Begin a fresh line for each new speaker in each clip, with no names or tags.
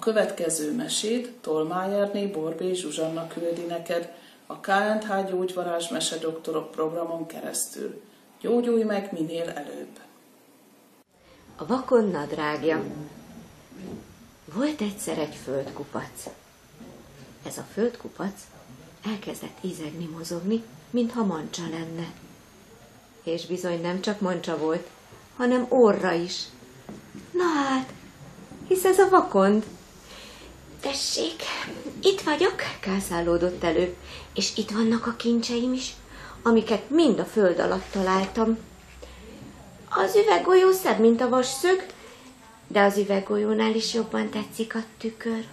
A következő mesét Tolmájerné Borbély Zsuzsanna küldi neked a KNH Gyógyvarázs Mesedoktorok programon keresztül. Gyógyulj meg minél előbb!
A vakond nadrágja. Volt egyszer egy földkupac. Ez a földkupac elkezdett ízegni, mozogni, mintha mancsa lenne. És bizony nem csak mancsa volt, hanem orra is. Na hát, hisz ez a vakond. Tessék, itt vagyok, kászálódott elő, és itt vannak a kincseim is, amiket mind a föld alatt találtam. Az üveggolyó szebb, mint a vasszög, de az üveggolyónál is jobban tetszik a tükör.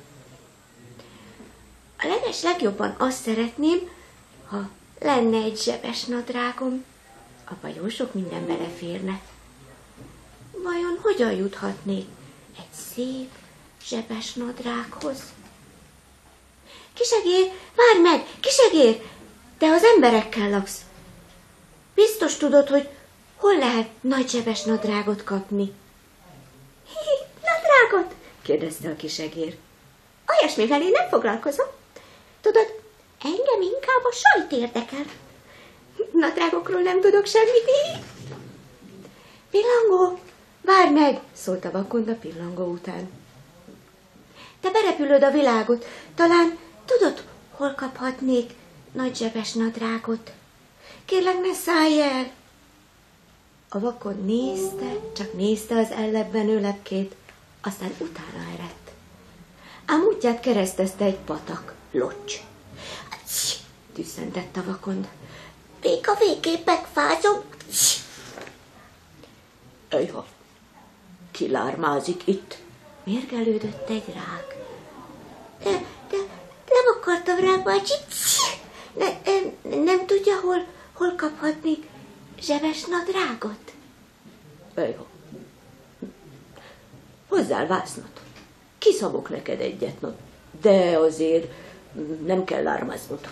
A legjobban azt szeretném, ha lenne egy zsebes nadrágom, abba jó sok minden beleférne. Vajon hogyan juthatnék egy szép zsebes nadrághoz? Kisegér, várj meg, kisegér! Te az emberekkel laksz. Biztos tudod, hogy hol lehet nagy zsebes nadrágot kapni? Nadrágot? Kérdezte a kisegér. Olyasmivel én nem foglalkozom. Tudod, engem inkább a sajt érdekel. Nadrágokról nem tudok semmit. Pillangó, várj meg, szólt a vakond a pillangó után. Te berepülöd a világot, talán tudod, hol kaphatnék nagy zsebes nadrágot. Kérlek, ne szállj el! A vakond nézte, csak nézte az ellebbenő lepkét, aztán utána eredt. Ám útját keresztezte egy patak, locs. Tüsszentett a vakond. Béka végképp megfázom. Ejha, ki lármázik itt? Mérgelődött egy rák. De nem akartam, rák bácsi. Nem tudja, hol kaphatnék zsebes nadrágot? Ejha, hozzál vásznat. Kiszabok neked egyet, de azért nem kell lármáznod.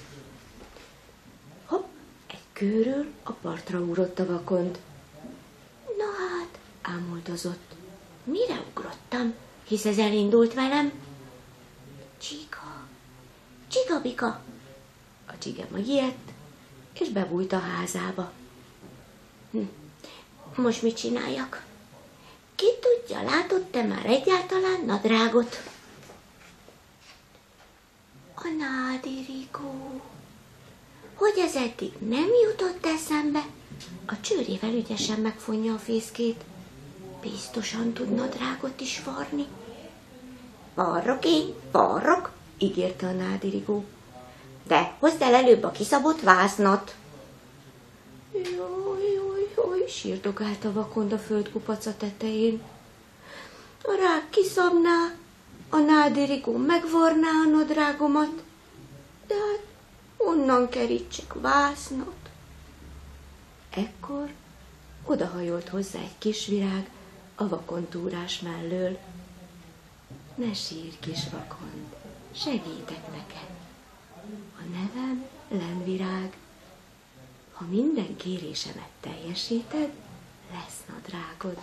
Hopp, egy kőről a partra ugrott a vakond. Na hát, ámuldozott. Mire ugrottam, hisz ez elindult velem? Csigabika. A csigem megijedt, és bebújt a házába. Most mit csináljak? Ki tudja, látott te már egyáltalán nadrágot? A nádirigó. Hogy ez eddig nem jutott eszembe? A csőrével ügyesen megfonja a fészkét. Biztosan tud nadrágot is varni. Varrok én, varrok, ígérte a nádirigó. De hozd el előbb a kiszabott vásznat. Jaj, sírdogált a vakond a földkupaca tetején. A rák kiszabná, a nádirigó megvarná a nadrágomat, de hát onnan kerítsek vásznat. Ekkor odahajolt hozzá egy kis virág a vakontúrás mellől. Ne sírj, kis vakond, segítek neked. A nevem Lenvirág. Ha minden kérésemet teljesíted, lesz nadrágod.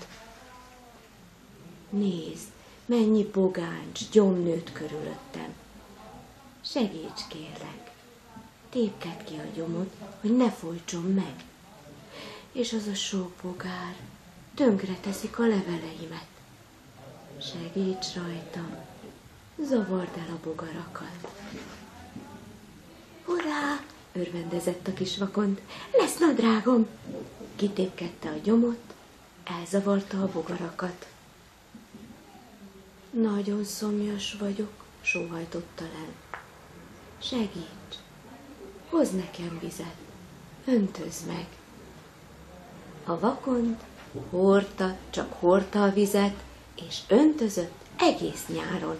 Nézd, mennyi bogáncs, gyom nőtt körülöttem. Segíts, kérlek. Tépkedd ki a gyomot, hogy ne folytson meg. És az a sok bogár tönkre teszik a leveleimet. Segíts rajtam, zavard el a bogarakat. Hurrá! Örvendezett a kis vakond. Lesz nadrágom! Kitépkedte a gyomot, elzavarta a bogarakat. Nagyon szomjas vagyok, sóhajtotta Len. Segíts! Hozz nekem vizet, öntözd meg! A vakond hordta, csak hordta a vizet, és öntözött egész nyáron.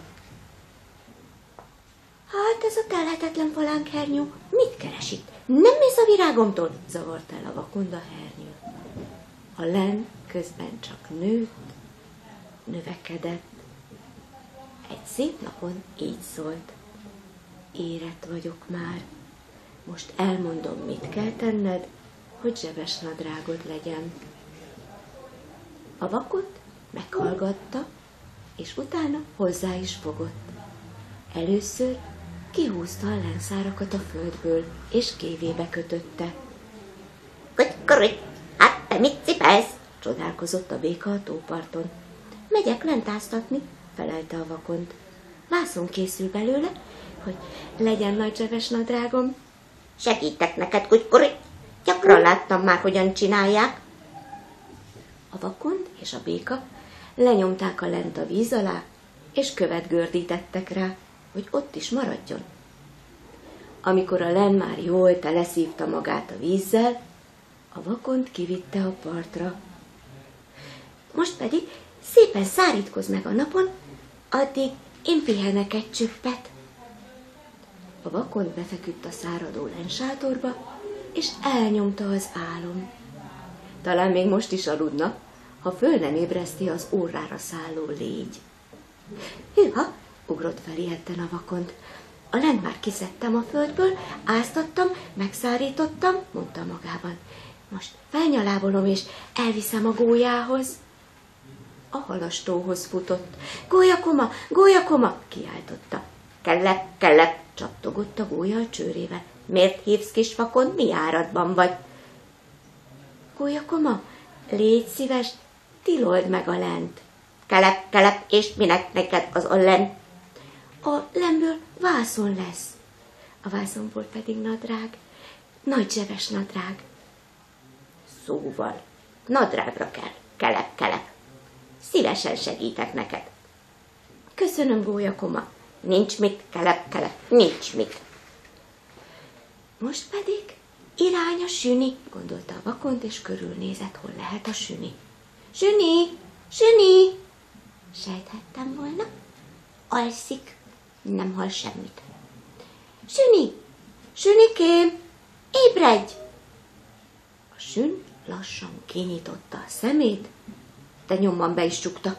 Hát ez a telhetetlen palánkernyő mit keres itt? Nem mész a virágomtól? Zavart el a vakond a hernyőt. A Len közben csak nőtt, növekedett. Egy szép napon így szólt. Érett vagyok már. Most elmondom, mit kell tenned, hogy zsebes nadrágod legyen. A vakond meghallgatta, és utána hozzá is fogott. Először kihúzta a lenszárakat a földből, és kévébe kötötte.
Kuty, hát te mit cipelsz?
Csodálkozott a béka a tóparton. Megyek lent áztatni, felelte a vakond. Vászon készül belőle, hogy legyen nagy zseves nadrágom.
Segítek neked, kuty, gyakran láttam már, hogyan csinálják.
A vakond és a béka lenyomták a lent a víz alá, és követ gördítettek rá, hogy ott is maradjon. Amikor a len már jól teleszívta magát a vízzel, a vakond kivitte a partra. Most pedig szépen szárítkozz meg a napon, addig én pihenek egy csüppet. A vakond befeküdt a száradó lensátorba, és elnyomta az álom. Talán még most is aludna, ha föl nem ébreszti az órára szálló légy. Hűha, ugrott fel ilyetten a vakond. A lent már kiszedtem a földből, áztattam, megszárítottam, mondta magában. Most felnyalábolom és elviszem a gólyához. A halastóhoz futott. Gólyakoma, gólyakoma, kiáltotta.
Kellep,
Csattogott a gólya a csőrével.
miért hívsz, kis vakond, mi áradban vagy?
Gólyakoma, légy szíves, tilold meg a lent.
Kelep, és minek neked az a len?
A lemből vászon lesz. A vászonból pedig nadrág, nagy zseves nadrág.
Szóval, nadrágra kell, kelep. Szívesen segítek neked.
Köszönöm, gólyakoma.
Nincs mit, kelep, nincs mit.
Most pedig irány a süni, gondolta a vakond, és körülnézett, hol lehet a süni. Süni! Sejthettem volna.
Alszik, nem hall semmit.
Sünikém, ébredj! A sün lassan kinyitotta a szemét, de nyomban be is csukta.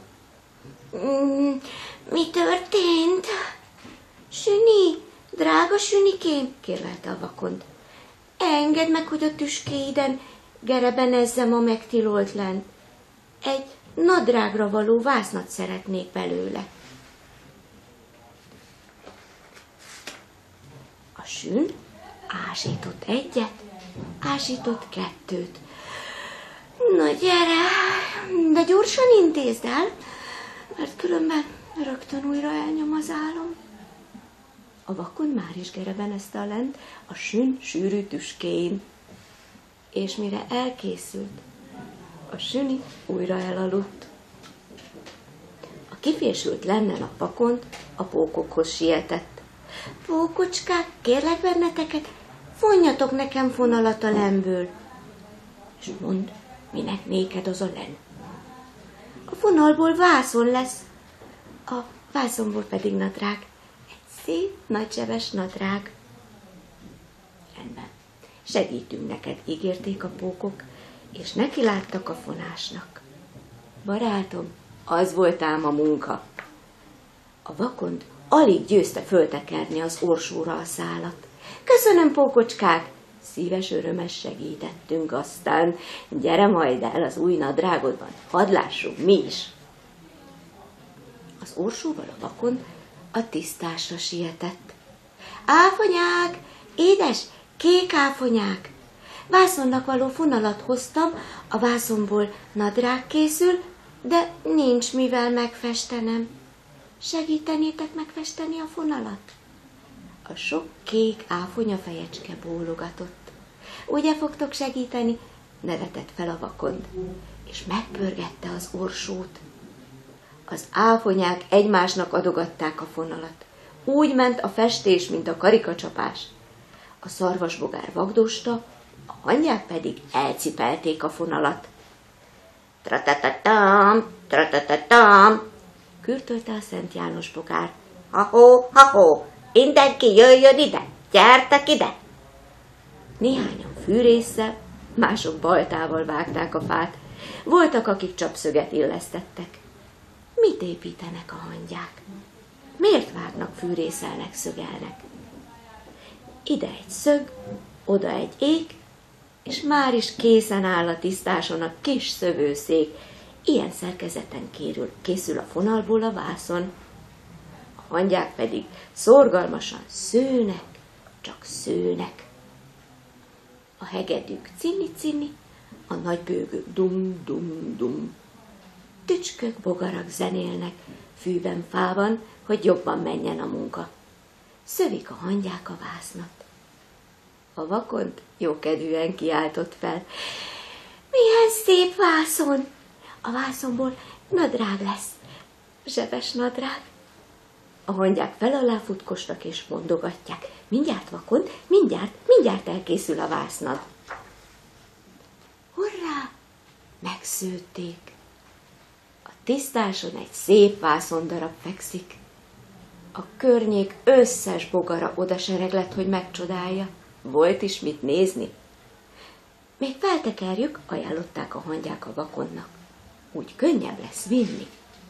Mi történt?
Süni, drága sünikém, kérlelte a vakond. Engedd meg, hogy a tüskéiden gerebenezzem a megtilolt lent. Egy nadrágra való vásznat szeretnék belőle. A sün ásított egyet, ásított kettőt. Na gyere, de gyorsan intézd el, mert különben rögtön újra elnyom az álom. A vakond már is gerebenezte a lent a sün sűrű tüskéin, és mire elkészült, a süni újra elaludt. A kifésült lennen a vakond a pókokhoz sietett. Pókocskák, kérlek benneteket, vonjatok nekem fonalat a lemből. És mondd, minek néked az a len? A fonalból vászon lesz, a vászonból pedig nadrág. Egy szép, nagyzsebes nadrág. Rendben, segítünk neked, ígérték a pókok, és nekiláttak a fonásnak. Barátom, az volt ám a munka. A vakond alig győzte föltekerni az orsóra a szálat. Köszönöm, pókocskák! Szíves örömes segítettünk, aztán gyere majd el az új nadrágodban, hadd lássuk mi is. Az orsóval a vakond a tisztásra sietett. Áfonyák, édes, kék áfonyák! Vászonnak való fonalat hoztam, a vászonból nadrág készül, de nincs mivel megfestenem. Segítenétek megfesteni a fonalat? A sok kék áfonya fejecske bólogatott. Ugye fogtok segíteni? Nevetett fel a vakond, és megpörgette az orsót. Az áfonyák egymásnak adogatták a fonalat. Úgy ment a festés, mint a karikacsapás. A szarvasbogár vagdosta, a hangyák pedig elcipelték a fonalat.
Tratatatam,
kürtölte a Szent János bogár.
ha-hó, mindenki jöjjön ide, gyertek ide!
Néhányan fűrésszel, mások baltával vágták a fát. Voltak, akik csapszöget illesztettek. Mit építenek a hangyák? Miért vágnak, fűrészelnek, szögelnek? Ide egy szög, oda egy ék, és már is készen áll a tisztáson a kis szövőszék. Ilyen szerkezeten készül a fonalból a vászon. A hangyák pedig szorgalmasan szőnek, csak szőnek. A hegedűk cinni-cinni, a nagy bőgők dum-dum-dum. Tücskök, bogarak zenélnek, fűben, fában, hogy jobban menjen a munka. Szövik a hangyák a vásznat. A vakond jókedvűen kiáltott fel. Milyen szép vászon! A vászonból nadrág lesz, zsebes nadrág. A hangyák fel alá futkostak és mondogatják. Mindjárt vakond, mindjárt elkészül a vásznad. Hurrá! Megszőtték. A tisztáson egy szép vászondarab fekszik. A környék összes bogara odasereglett, hogy megcsodálja. Volt is mit nézni. Még feltekerjük, ajánlották a hangyák a vakonnak. Úgy könnyebb lesz vinni.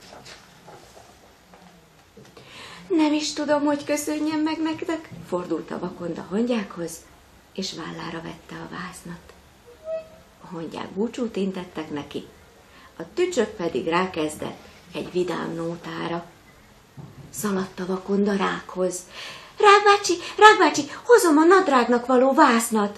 Nem is tudom, hogy köszönjem meg nektek, fordult a vakond a hangyákhoz, és vállára vette a vásznat. A hangyák búcsút intettek neki, a tücsök pedig rákezdett egy vidám nótára. Szaladt a vakond a rákhoz. Rák bácsi, hozom a nadrágnak való vásznat.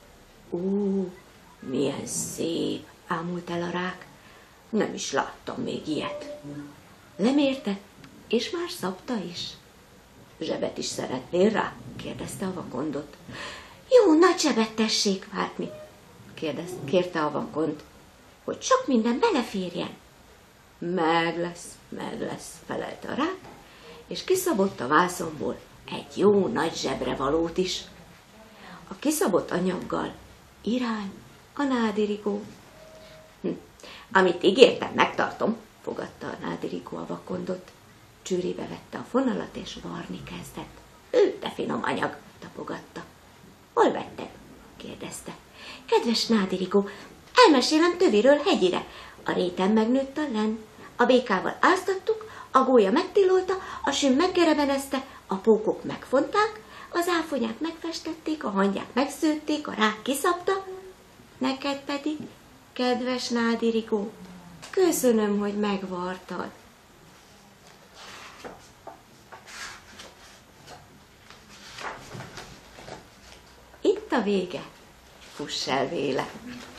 Milyen szép, ámult el a rák. Nem is láttam még ilyet. Lemérte, és már szabta is. Zsebet is szeretnél rá? Kérdezte a vakondot. Jó, nagy zsebet tessék várni, kérte a vakond, hogy sok minden beleférjen. Meg lesz, felelte a rák, és kiszabott a vászonból egy jó nagy zsebrevalót is. A kiszabott anyaggal irány a nádirigó. Amit ígértem, megtartom, fogadta a nádirigó a vakondot. Csőrébe vette a fonalat, és varni kezdett. De finom anyag, tapogatta. Hol vetted? kérdezte. Kedves nádirigó, elmesélem töviről hegyire. A réten megnőtt a len, a békával áztattuk, a gólya megtilolta, a süm meggerebenezte, a pókok megfonták, az áfonyák megfestették, a hangyák megszőtték, a rák kiszabta. Neked pedig, kedves nádirigó, köszönöm, hogy megvartad. Itt a vége, fuss el véle.